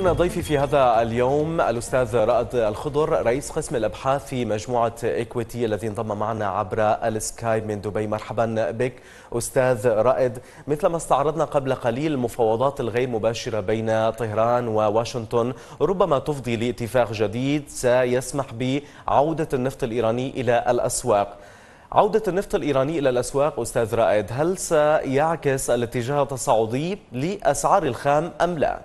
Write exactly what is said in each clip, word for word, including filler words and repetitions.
يكون ضيفي في هذا اليوم الأستاذ رائد الخضر رئيس قسم الأبحاث في مجموعة إيكويتي الذي انضم معنا عبر السكايب من دبي. مرحبا بك أستاذ رائد. مثلما استعرضنا قبل قليل المفاوضات الغير مباشرة بين طهران وواشنطن ربما تفضي لاتفاق جديد سيسمح بعودة النفط الإيراني إلى الأسواق. عودة النفط الإيراني إلى الأسواق أستاذ رائد، هل سيعكس الاتجاه التصاعدي لأسعار الخام أم لا؟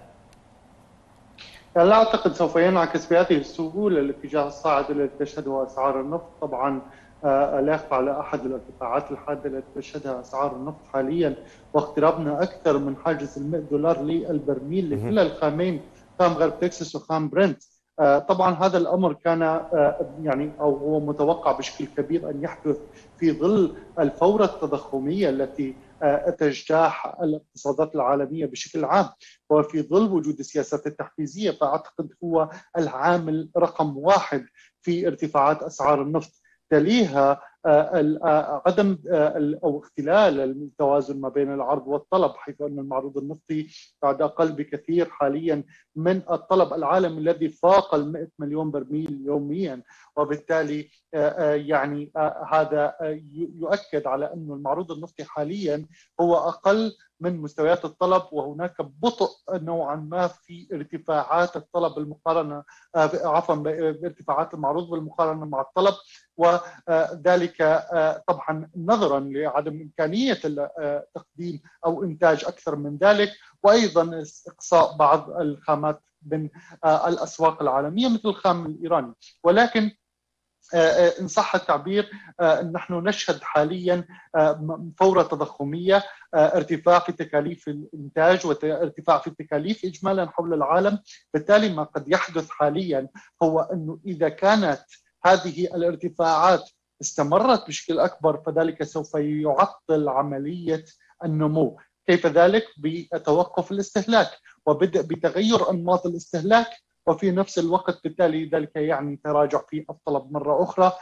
لا أعتقد سوف ينعكس بهذه السهولة الاتجاه الصاعد الذي تشهده أسعار النفط. طبعا لا يخفى على أحد الارتفاعات الحادة التي تشهدها أسعار النفط حاليا، واقترابنا أكثر من حاجز المئة دولار للبرميل لكلا الخامين، خام غرب تكساس وخام برنت. طبعا هذا الأمر كان يعني أو هو متوقع بشكل كبير أن يحدث في ظل الفورة التضخمية التي تجتاح الاقتصادات العالمية بشكل عام، وفي ظل وجود السياسات التحفيزية. فأعتقد هو العامل رقم واحد في ارتفاعات أسعار النفط. تليها عدم أو اختلال التوازن ما بين العرض والطلب، حيث أن المعروض النفطي بعد أقل بكثير حاليا من الطلب العالمي الذي فاق المئة مليون برميل يوميا، وبالتالي يعني هذا يؤكد على أن المعروض النفطي حاليا هو أقل من مستويات الطلب، وهناك بطء نوعا ما في ارتفاعات الطلب المقارنة عفوا بارتفاعات المعروض بالمقارنة مع الطلب، وذلك طبعا نظرا لعدم إمكانية تقديم أو إنتاج أكثر من ذلك، وأيضا إقصاء بعض الخامات من الأسواق العالمية مثل الخام الإيراني. ولكن إن صح التعبير نحن نشهد حاليا فورة تضخمية، ارتفاع في تكاليف الإنتاج وارتفاع في التكاليف إجمالا حول العالم. بالتالي ما قد يحدث حاليا هو أنه إذا كانت هذه الارتفاعات استمرت بشكل أكبر فذلك سوف يعطل عملية النمو. كيف ذلك؟ بتوقف الاستهلاك وبدء بتغير أنماط الاستهلاك، وفي نفس الوقت بالتالي ذلك يعني تراجع في الطلب مرة أخرى،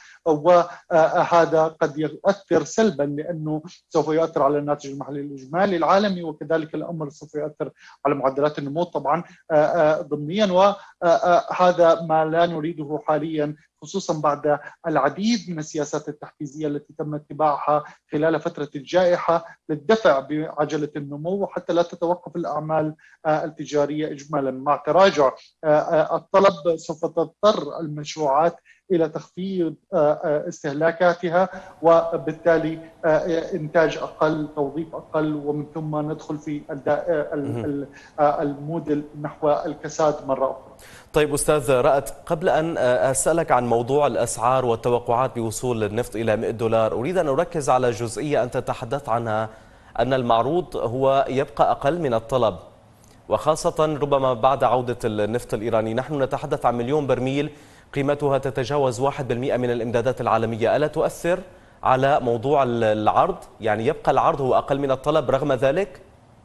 وهذا قد يؤثر سلبا لأنه سوف يؤثر على الناتج المحلي الإجمالي العالمي، وكذلك الأمر سوف يؤثر على معدلات النمو طبعا ضمنيا، وهذا ما لا نريده حاليا، خصوصا بعد العديد من السياسات التحفيزية التي تم اتباعها خلال فترة الجائحة للدفع بعجلة النمو حتى لا تتوقف الأعمال التجارية إجمالا. مع تراجع الطلب سوف تضطر المشروعات إلى تخفيض استهلاكاتها، وبالتالي إنتاج أقل، توظيف أقل، ومن ثم ندخل في المود نحو الكساد مرة أخرى. طيب أستاذ رائد، قبل أن أسألك عن موضوع الأسعار والتوقعات بوصول النفط إلى مئة دولار، أريد أن أركز على جزئية أنت تحدثت عنها، أن المعروض هو يبقى أقل من الطلب، وخاصة ربما بعد عودة النفط الإيراني. نحن نتحدث عن مليون برميل قيمتها تتجاوز واحد بالمئة من الإمدادات العالمية. ألا تؤثر على موضوع العرض؟ يعني يبقى العرض هو أقل من الطلب رغم ذلك؟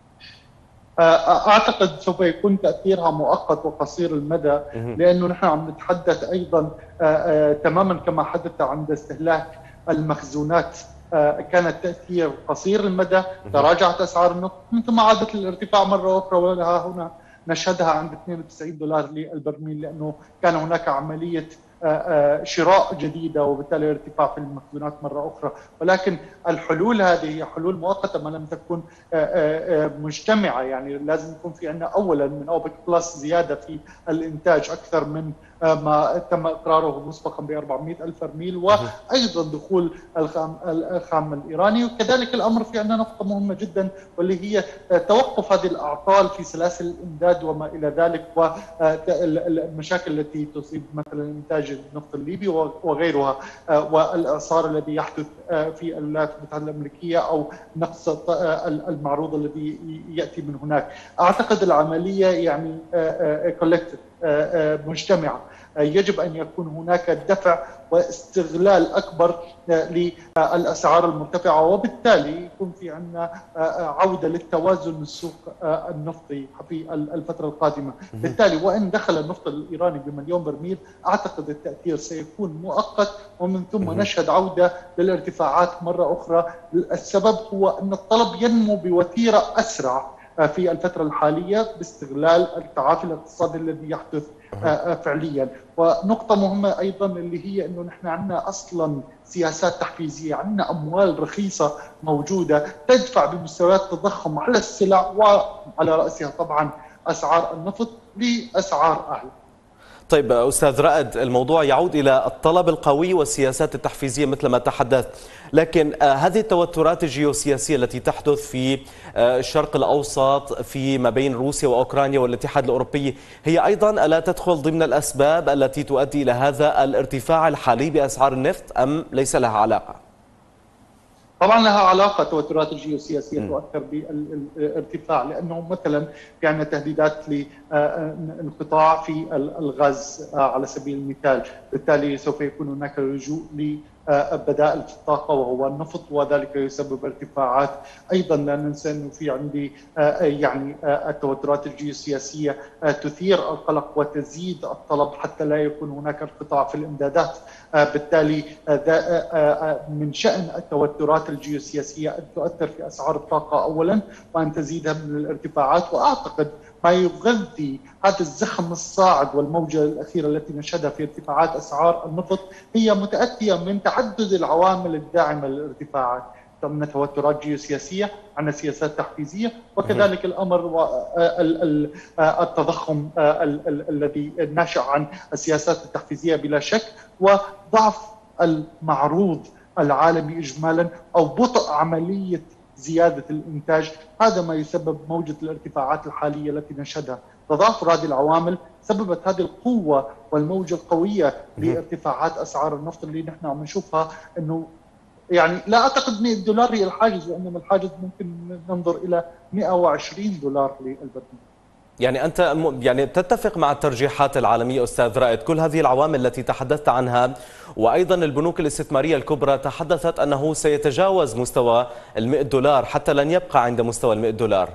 أعتقد سوف يكون تأثيرها مؤقت وقصير المدى، لأنه نحن عم نتحدث أيضا تماما كما حدث عند استهلاك المخزونات، كان التأثير قصير المدى، تراجعت أسعار النفط ثم عادت للارتفاع مرة أخرى، ولها هنا نشهدها عند اثنين وتسعين دولار للبرميل، لأنه كان هناك عملية شراء جديدة وبالتالي ارتفاع في المخزونات مرة أخرى. ولكن الحلول هذه هي حلول مؤقتة ما لم تكن مجتمعة. يعني لازم يكون في عندنا أولا من أوبك بلس زيادة في الإنتاج أكثر من ما تم إقراره مسبقا ب أربعمئة ألف برميل، وأيضا دخول الخام, الخام الإيراني. وكذلك الأمر في عندنا نقطة مهمة جدا واللي هي توقف هذه الأعطال في سلاسل الإمداد وما إلى ذلك، والمشاكل التي تصيب مثلا إنتاج النفط الليبي وغيرها، والإعصار الذي يحدث في الولايات المتحدة الأمريكية أو نقص المعروض الذي يأتي من هناك. أعتقد العملية يعني كولكتيف مجتمعة، يجب أن يكون هناك دفع واستغلال أكبر للأسعار المرتفعة، وبالتالي يكون في عندنا عودة للتوازن السوق النفطي في الفترة القادمة. بالتالي وإن دخل النفط الإيراني بمليون برميل أعتقد التأثير سيكون مؤقت، ومن ثم نشهد عودة للارتفاعات مرة أخرى. السبب هو أن الطلب ينمو بوتيرة أسرع في الفترة الحالية باستغلال التعافي الاقتصادي الذي يحدث فعليا. ونقطة مهمة أيضا اللي هي أنه نحن عندنا أصلا سياسات تحفيزية، عندنا أموال رخيصة موجودة تدفع بمستويات التضخم على السلع وعلى رأسها طبعا أسعار النفط لأسعار أعلى. طيب أستاذ رائد، الموضوع يعود إلى الطلب القوي والسياسات التحفيزية مثل ما تحدثت، لكن هذه التوترات الجيوسياسية التي تحدث في الشرق الأوسط في ما بين روسيا وأوكرانيا والاتحاد الأوروبي هي أيضا ألا تدخل ضمن الأسباب التي تؤدي إلى هذا الارتفاع الحالي بأسعار النفط أم ليس لها علاقة؟ طبعا لها علاقه. التوترات الجيوسياسيه تؤثر بالارتفاع، لانه مثلا في عندنا تهديدات لانقطاع في الغاز على سبيل المثال، بالتالي سوف يكون هناك لجوء بدائل في الطاقه وهو النفط، وذلك يسبب ارتفاعات. ايضا لا ننسى انه في عندي يعني التوترات الجيوسياسيه تثير القلق وتزيد الطلب حتى لا يكون هناك انقطاع في الامدادات. بالتالي من شأن التوترات الجيوسياسيه ان تؤثر في اسعار الطاقه اولا وان تزيدها من الارتفاعات. واعتقد ما يغذي هذا الزخم الصاعد والموجة الأخيرة التي نشهدها في ارتفاعات أسعار النفط هي متأتية من تعدد العوامل الداعمة للارتفاعات. عندنا توترات جيوسياسية، عندنا سياسات تحفيزية، وكذلك الأمر التضخم الذي ناشئ عن السياسات التحفيزية بلا شك، وضعف المعروض العالمي إجمالا أو بطء عملية زيادة الإنتاج. هذا ما يسبب موجة الارتفاعات الحالية التي نشهدها. تضافر هذه العوامل سببت هذه القوة والموجة القوية لارتفاعات أسعار النفط اللي نحن عم نشوفها. إنه يعني لا أعتقد مئة دولار هي الحاجز، وإنما الحاجز ممكن ننظر إلى مئة وعشرين دولار للبرميل. يعني أنت يعني تتفق مع الترجيحات العالمية أستاذ رائد، كل هذه العوامل التي تحدثت عنها، وأيضا البنوك الاستثمارية الكبرى تحدثت أنه سيتجاوز مستوى المئة دولار حتى لن يبقى عند مستوى المئة دولار.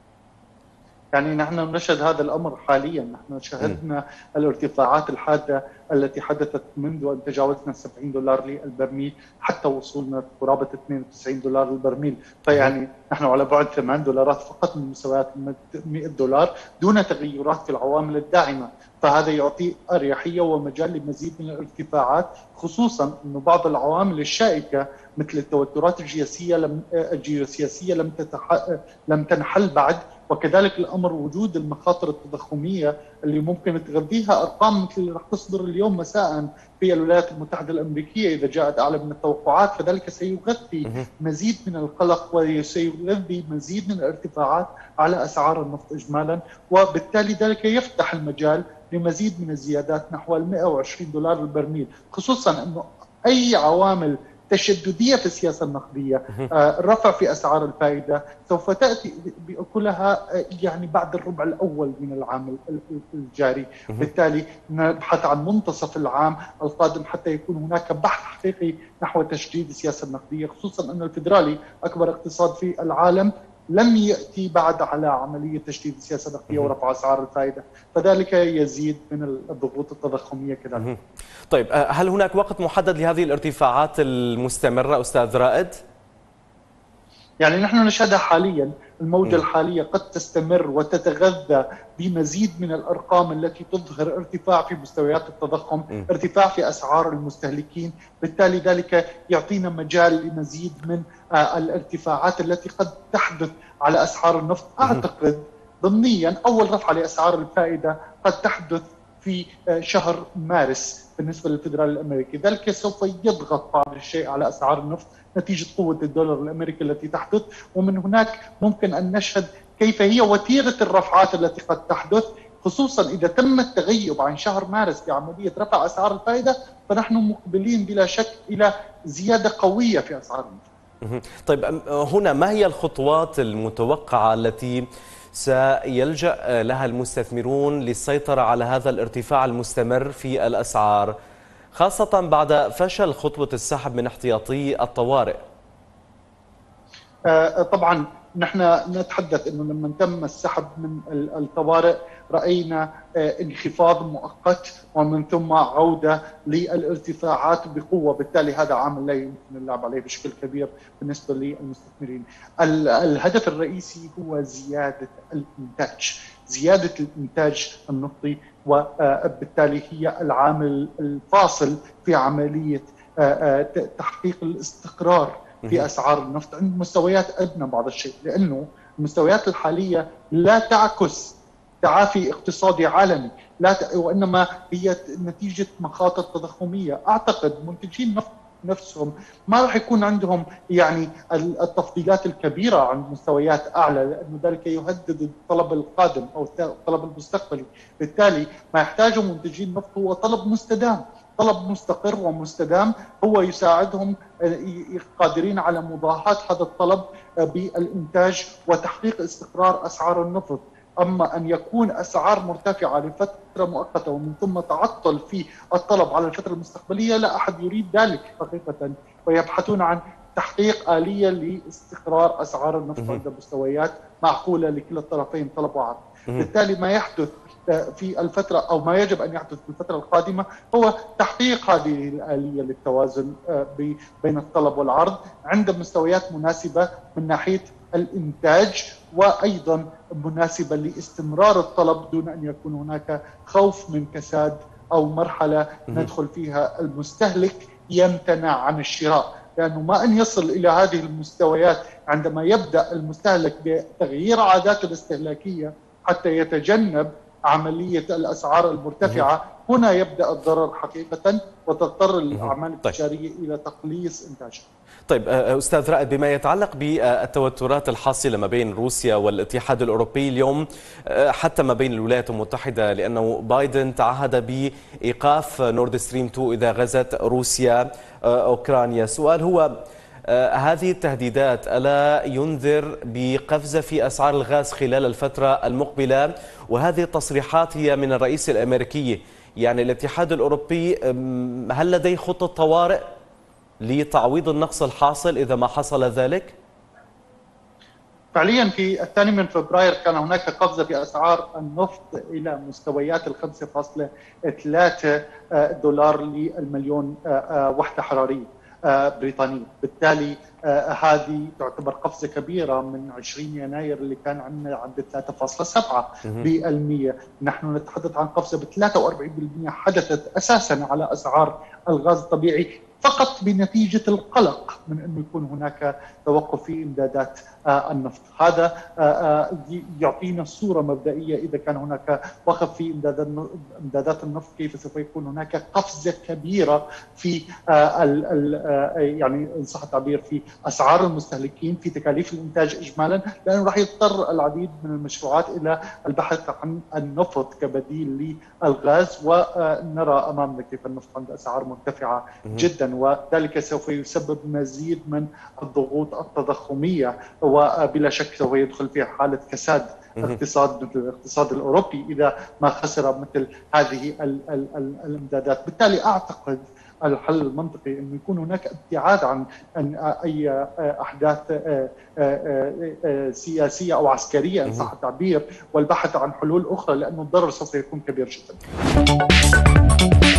يعني نحن نشهد هذا الأمر حاليا. نحن شهدنا م. الارتفاعات الحادة التي حدثت منذ أن تجاوزنا سبعين دولار للبرميل حتى وصولنا قرابة اثنين وتسعين دولار للبرميل. فيعني م. نحن على بعد ثمان دولارات فقط من مستويات مئة دولار دون تغيرات في العوامل الداعمة. فهذا يعطي أريحية ومجال لمزيد من الارتفاعات، خصوصا أنه بعض العوامل الشائكة مثل التوترات الجيوسياسية لم الجيوسياسية لم تتح... لم تنحل بعد، وكذلك الأمر وجود المخاطر التضخمية اللي ممكن تغذيها أرقام مثل اللي رح تصدر اليوم مساء في الولايات المتحدة الأمريكية إذا جاءت أعلى من التوقعات. فذلك سيغذي مزيد من القلق وسيغذي مزيد من الارتفاعات على أسعار النفط إجمالا، وبالتالي ذلك يفتح المجال لمزيد من الزيادات نحو مئة وعشرين دولار البرميل، خصوصا أنه أي عوامل تشددية في السياسة النقدية، الرفع في أسعار الفائدة سوف تأتي كلها يعني بعد الربع الأول من العام الجاري. بالتالي نبحث عن منتصف العام القادم حتى يكون هناك بحث حقيقي نحو تشديد السياسة النقدية، خصوصا أن الفيدرالي أكبر اقتصاد في العالم لم يأتي بعد على عملية تشديد السياسة النقدية ورفع أسعار الفائدة، فذلك يزيد من الضغوط التضخمية كذلك. طيب هل هناك وقت محدد لهذه الارتفاعات المستمرة أستاذ رائد؟ يعني نحن نشهدها حاليا. الموجة م. الحالية قد تستمر وتتغذى بمزيد من الأرقام التي تظهر ارتفاع في مستويات التضخم، م. ارتفاع في أسعار المستهلكين. بالتالي ذلك يعطينا مجال لمزيد من آه الارتفاعات التي قد تحدث على أسعار النفط. أعتقد ضمنيا أول رفعة لأسعار الفائدة قد تحدث في آه شهر مارس بالنسبة للفدرالي الأمريكي. ذلك سوف يضغط بعض الشيء على أسعار النفط نتيجة قوة الدولار الأمريكي التي تحدث، ومن هناك ممكن أن نشهد كيف هي وتيرة الرفعات التي قد تحدث، خصوصا إذا تم التغيب عن شهر مارس في عملية رفع أسعار الفائدة فنحن مقبلين بلا شك إلى زيادة قوية في أسعار النفط. طيب هنا ما هي الخطوات المتوقعة التي سيلجأ لها المستثمرون للسيطرة على هذا الارتفاع المستمر في الأسعار، خاصة بعد فشل خطوة السحب من احتياطي الطوارئ؟ آه طبعا نحن نتحدث أنه لما تم السحب من الطوارئ رأينا انخفاض مؤقت ومن ثم عودة للارتفاعات بقوة، بالتالي هذا عامل لا يمكن اللعب عليه بشكل كبير بالنسبة للمستثمرين. الهدف الرئيسي هو زيادة الإنتاج، زيادة الإنتاج النفطي، وبالتالي هي العامل الفاصل في عملية تحقيق الاستقرار في أسعار النفط عند مستويات أدنى بعض الشيء، لأنه المستويات الحالية لا تعكس تعافي اقتصادي عالمي، لا ت... وإنما هي نتيجة مخاطر تضخمية. أعتقد منتجين النفط نفسهم ما راح يكون عندهم يعني التفضيلات الكبيرة عن مستويات أعلى، لأنه ذلك يهدد الطلب القادم أو الطلب المستقبلي. بالتالي ما يحتاجه منتجين النفط هو طلب مستدام، طلب مستقر ومستدام، هو يساعدهم قادرين على مضاهاة هذا الطلب بالإنتاج وتحقيق استقرار أسعار النفط. أما أن يكون أسعار مرتفعة لفترة مؤقتة ومن ثم تعطل في الطلب على الفترة المستقبلية، لا أحد يريد ذلك حقيقة، ويبحثون عن تحقيق آلية لاستقرار أسعار النفط عند مستويات معقولة لكلا الطرفين طلب وعرض. بالتالي ما يحدث في الفترة أو ما يجب أن يحدث في الفترة القادمة هو تحقيق هذه الآلية للتوازن بين الطلب والعرض عند مستويات مناسبة من ناحية الإنتاج، وأيضا مناسبة لاستمرار الطلب دون أن يكون هناك خوف من كساد أو مرحلة ندخل فيها المستهلك يمتنع عن الشراء، لأنه ما أن يصل إلى هذه المستويات عندما يبدأ المستهلك بتغيير عاداته الاستهلاكية حتى يتجنب عملية الأسعار المرتفعة، هنا يبدأ الضرر حقيقة وتضطر الأعمال التجارية إلى تقليص إنتاجها. طيب أستاذ رائد، بما يتعلق بالتوترات الحاصلة ما بين روسيا والاتحاد الأوروبي اليوم، حتى ما بين الولايات المتحدة، لأنه بايدن تعهد بإيقاف نورد ستريم اثنين إذا غزت روسيا أوكرانيا. سؤال هو هذه التهديدات ألا ينذر بقفزة في أسعار الغاز خلال الفترة المقبلة؟ وهذه التصريحات هي من الرئيس الأمريكي، يعني الاتحاد الأوروبي هل لديه خطة طوارئ لتعويض النقص الحاصل إذا ما حصل ذلك؟ فعليا في الثاني من فبراير كان هناك قفزة في أسعار النفط إلى مستويات ال خمسة فاصلة ثلاثة دولار للمليون وحدة حرارية بريطانية. بالتالي هذه تعتبر قفزة كبيرة من عشرين يناير اللي كان عندنا عند ثلاثة فاصلة سبعة بالمئة. نحن نتحدث عن قفزة ب ثلاثة وأربعين بالمئة حدثت أساسا على أسعار الغاز الطبيعي، فقط بنتيجة القلق من أنه يكون هناك توقف في إمدادات النفط. هذا يعطينا صورة مبدئية إذا كان هناك وقف في إمدادات النفط كيف سوف يكون هناك قفزة كبيرة في يعني إن صح التعبير في أسعار المستهلكين، في تكاليف الإنتاج إجمالا، لأنه راح يضطر العديد من المشروعات إلى البحث عن النفط كبديل للغاز، ونرى أمامنا كيف النفط عند أسعار مرتفعة جدا، وذلك سوف يسبب مزيد من الضغوط التضخمية، وبلا شك سوف يدخل في حالة كساد اقتصاد مثل الاقتصاد الأوروبي إذا ما خسر مثل هذه الإمدادات. بالتالي أعتقد الحل المنطقي أن يكون هناك ابتعاد عن أي أحداث سياسية أو عسكرية إن صح التعبير، والبحث عن حلول أخرى، لأن الضرر سوف يكون كبير جدا.